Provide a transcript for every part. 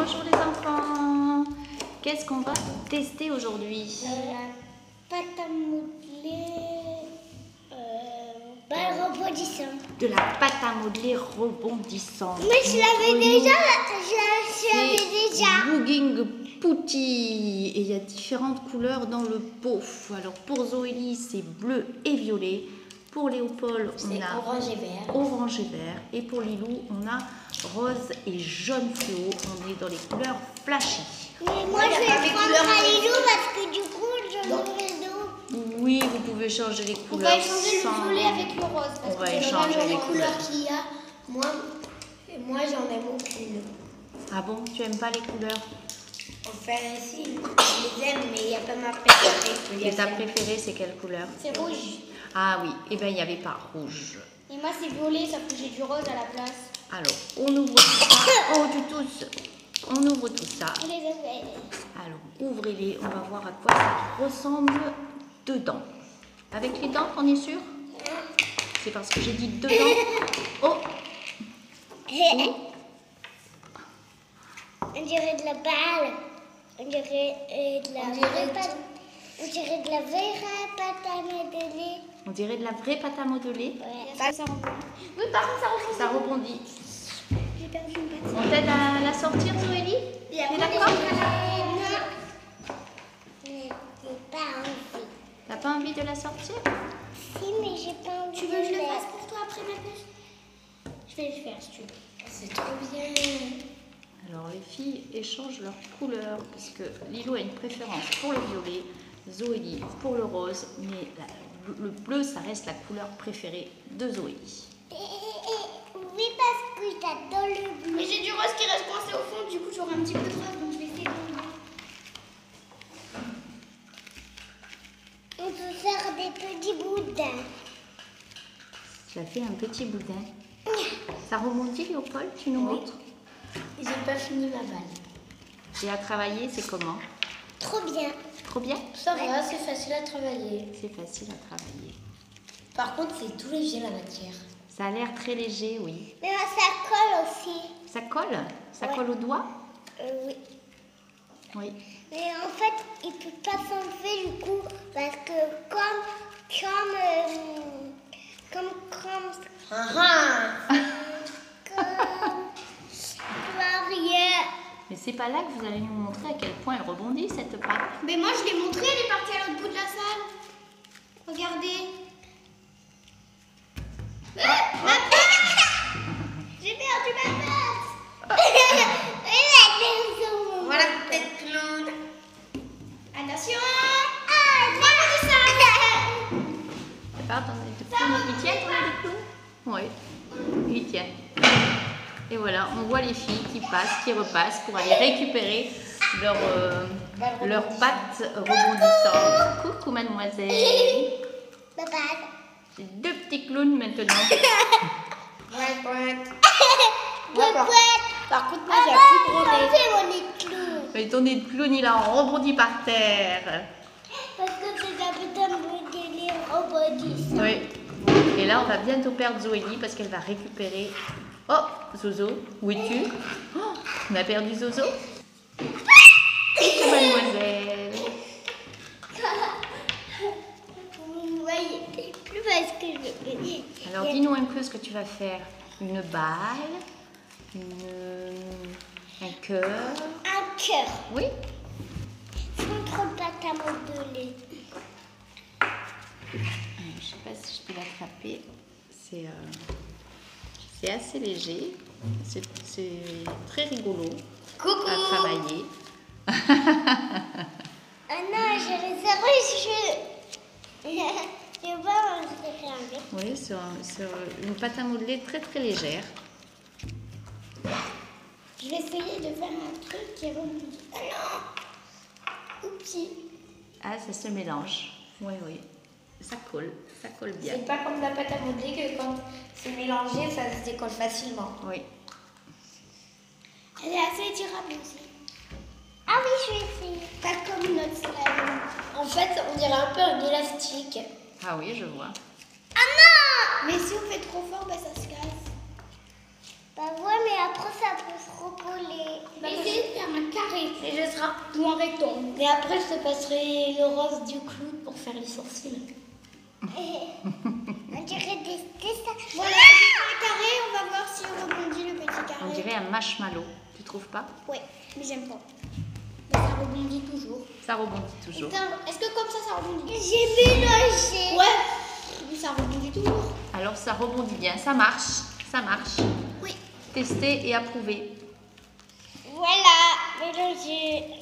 Bonjour les enfants. Qu'est-ce qu'on va tester aujourd'hui? La pâte à modeler rebondissante. De la pâte à modeler rebondissante. Mais je l'avais déjà. Je l'avais déjà. Booging Putty. Et il y a différentes couleurs dans le pot. Alors pour Zoélie, c'est bleu et violet. Pour Léopold, on a orange et vert. Orange et vert. Et pour Lilou, on a rose et jaune fluo. On est dans les couleurs flashy. Mais moi, je vais prendre à Lilou parce que du coup, je me dos. Oui, vous pouvez changer les On couleurs. va échanger le violet avec le rose. On va échanger les couleurs qu'il y a. Moi j'en aime aucune. Ah bon, tu aimes pas les couleurs? Enfin, si, je les aime, mais il n'y a pas ma préférée. Et ta préférée, c'est quelle couleur? C'est rouge. Ah oui, et bien il n'y avait pas rouge. Et moi, c'est violet, ça fait que j'ai du rose à la place. Alors, on ouvre tout ça. Oh, tu tousses. On ouvre tout ça. Je les aime. Alors, ouvrez-les, on va voir à quoi ça ressemble dedans. Avec les dents, on est sûr? C'est parce que j'ai dit dedans. Oh! On dirait de la balle. On dirait de la vraie pâte. On dirait de la vraie pâte à modeler. On dirait de la vraie pâte à modeler. Ouais. Ça rebondit. Oui, par contre, ça rebondit. Ça rebondit. J'ai perdu une pâte. On t'aide à la sortir, Zoélie? Tu es d'accord? Non. Mais j'ai pas envie. T'as pas envie de la sortir? Si, mais j'ai pas envie. Tu veux que je le fasse pour toi après ma puce? Je vais le faire si tu veux. C'est trop bien. Alors les filles échangent leurs couleurs parce que Lilou a une préférence pour le violet, Zoélie pour le rose, mais le bleu ça reste la couleur préférée de Zoélie. Oui, parce que j'adore le bleu. Mais j'ai du rose qui reste coincé au fond, du coup j'aurai un petit peu de rose, donc je vais essayer de l'enlever. On peut faire des petits boudins. Ça fait un petit boudin. Ça rebondit, Léopold, tu nous montres? J'ai pas fini ma balle. Et à travailler, c'est comment? Trop bien. Trop bien? Ça va, c'est facile à travailler. C'est facile à travailler. Par contre, c'est tout léger la matière. Ça a l'air très léger, oui. Mais ça colle aussi. Ça colle? Ça Ouais. colle au doigt? Oui. Oui. Mais en fait, il peut pas s'enlever du coup parce que comme rien. Mais c'est pas là que vous allez nous montrer à quel point elle rebondit cette pâte. Mais moi je l'ai montré, elle est partie à l'autre bout de la salle. Regardez. Ma pâte. J'ai perdu ma pâte. Voilà, petite clown. Attention. Voilà tout ça. Attends, il tient ton des clowns? Oui, il tient. Et voilà, on voit les filles qui passent, qui repassent pour aller récupérer leur pâte rebondissante. Coucou mademoiselle. Ma pâte. J'ai deux petits clowns maintenant. Par contre, moi j'ai un plus gros nez. C'est mon nez de clown. Et ton nez de clown, il a rebondi par terre. Parce que c'est un peu de délire rebondissant. Oui. Et là, on va bientôt perdre Zoélie parce qu'elle va récupérer... Oh, Zozo, où es-tu? Oh, on a perdu Zozo. Mademoiselle. Vous ne voyez plus parce que je vais. Alors, dis-nous un peu ce que tu vas faire. Une balle, un cœur. Un cœur. Oui. Sans trop de pâte à modeler. Je ne sais pas si je peux l'attraper. C'est assez léger. C'est très rigolo Coucou. à travailler. Ah non, je les ai reçus. Je vais pas manger rien. Oui, sur une pâte à modeler très très légère. Je vais essayer de faire un truc qui rebondit. Ah non. Oupsie. Ah, ça se mélange. Oui, oui. Ça colle bien. C'est pas comme la pâte à modeler que quand c'est mélangé, ça se décolle facilement. Oui. Elle est assez durable aussi. Ah oui, je vais essayer. Pas comme notre slime. En fait, on dirait un peu un élastique. Ah oui, je vois. Ah non! Mais si on fait trop fort, bah, ça se casse. Bah ouais, mais après ça peut se recoller. essayer de faire un carré. Et je serai tout en rectangle. Et après, je te passerai le rose du clown pour faire les sourcils. On dirait des dessins. Voilà, j'ai fait un carré. On va voir si on rebondit le petit carré. On dirait un marshmallow, tu trouves pas? Ouais, mais j'aime pas. Mais ça rebondit toujours. Ça rebondit toujours. Est-ce que comme ça rebondit? J'ai mélangé. Ouais, mais ça rebondit toujours. Alors ça rebondit bien, ça marche, ça marche. Oui. Testé et approuvé. Voilà, mélangé.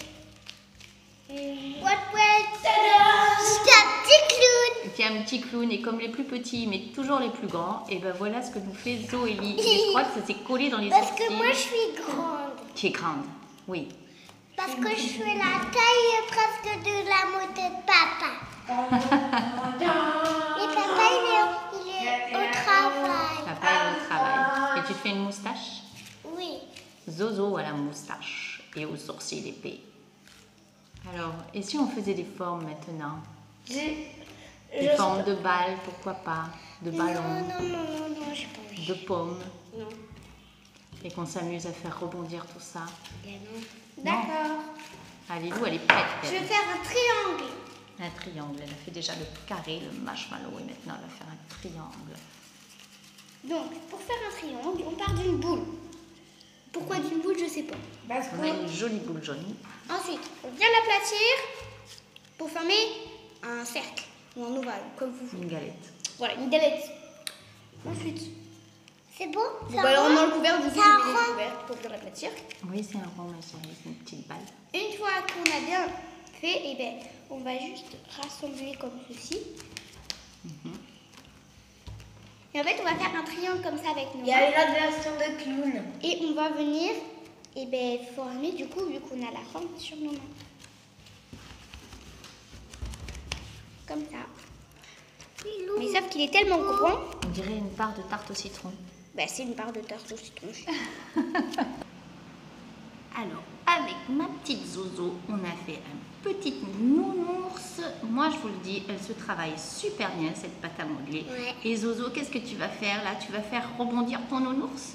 C'est un petit clown. Qui est un petit clown et comme les plus petits mais toujours les plus grands, et ben voilà ce que nous fait Zoélie. Et je crois que ça s'est collé dans les Parce sourcils. que moi je suis grande. Tu es grande, oui. Parce que je fais la taille presque de la moto de papa. Et papa il est au travail. Papa est au travail. Et tu te fais une moustache? Oui. Zozo a la moustache et aux sourcils épais. Alors, et si on faisait des formes maintenant? Des formes de balles, pourquoi pas? De ballons, Non, j'ai pas envie. de pommes. Non. Et qu'on s'amuse à faire rebondir tout ça. D'accord. Allez, Lou, elle est prête. Je Elle. vais faire un triangle. Un triangle. Elle a fait déjà le carré, le marshmallow, et maintenant elle va faire un triangle. Donc, pour faire un triangle, on part d'une boule. Pourquoi d'une boule, je sais pas. Parce On a une jolie boule jaune. Ensuite, on vient l'aplatir pour former un cercle ou un ovale, comme vous voulez. Une galette. Voilà, une galette. Ensuite, C'est bon? bon, bah alors on a le couvercle, vous Ça avez le rend. couvercle pour bien l'aplatir. Oui, c'est un rond, ma chérie, c'est une petite balle. Une fois qu'on a bien fait, eh ben, on va juste rassembler comme ceci. Et en fait, on va faire un triangle comme ça avec nos Il y a une autre version de clown. Et on va venir former, du coup, vu qu'on a la forme sur nos mains. Comme ça. Mais sauf qu'il est tellement grand, On dirait une part de tarte au citron. bah, c'est une barre de tarte au citron. Alors, avec ma petite Zozo, on a fait un petit nounours. Moi, je vous le dis, elle se travaille super bien, cette pâte à modeler. Ouais. Et Zozo, qu'est-ce que tu vas faire là? Tu vas faire rebondir ton nounours?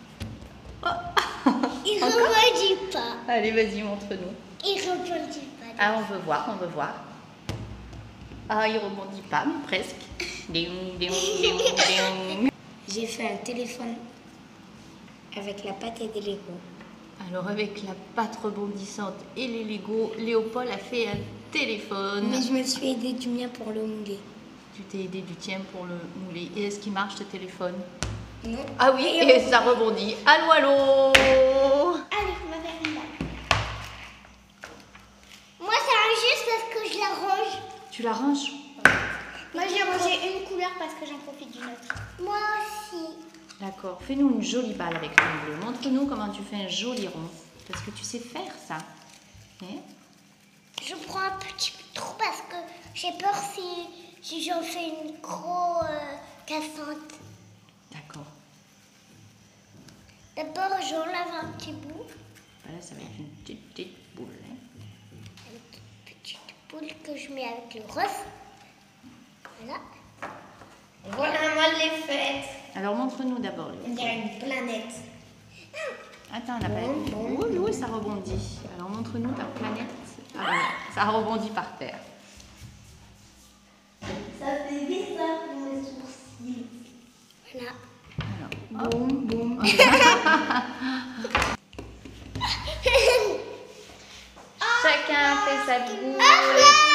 Il rebondit pas. Allez, vas-y, montre-nous. Il rebondit pas. Ah, on veut voir, on veut voir. Ah, il rebondit pas, mais presque. Ding, ding, ding, ding. J'ai fait un téléphone avec la pâte et des Lego. Alors, avec la pâte rebondissante et les Lego, Léopold a fait un téléphone. Mais je me suis aidée du mien pour le mouler. Tu t'es aidé du tien pour le mouler. Et est-ce qu'il marche, ce téléphone? Non. Ah oui, et ça rebondit. Allô, allô. Allez, on va faire une balle. Moi c'est un juste parce que je la range. Tu la ranges? Moi, j'ai rangé une couleur parce que j'en profite d'une autre. Moi aussi. D'accord. Fais-nous une jolie balle avec ton bleu. Montre-nous comment tu fais un joli rond. Parce que tu sais faire ça. Hein? Je prends un petit peu trop parce que j'ai peur si j'en fais une gros cassante. D'accord. D'abord j'enlève un petit bout. Voilà, ça va être une petite boule. Hein? Une petite boule que je mets avec le rose. Voilà. Voilà, moi je l'ai faite. Alors, montre-nous d'abord. Léo. On dirait une planète. Attends, là-bas. Oui, ça rebondit. Alors, montre-nous ta planète. Ah, voilà, ça rebondit par terre. Ça fait bizarre pour mes sourcils. Voilà. Alors, boum, boum. Chacun fait sa boule.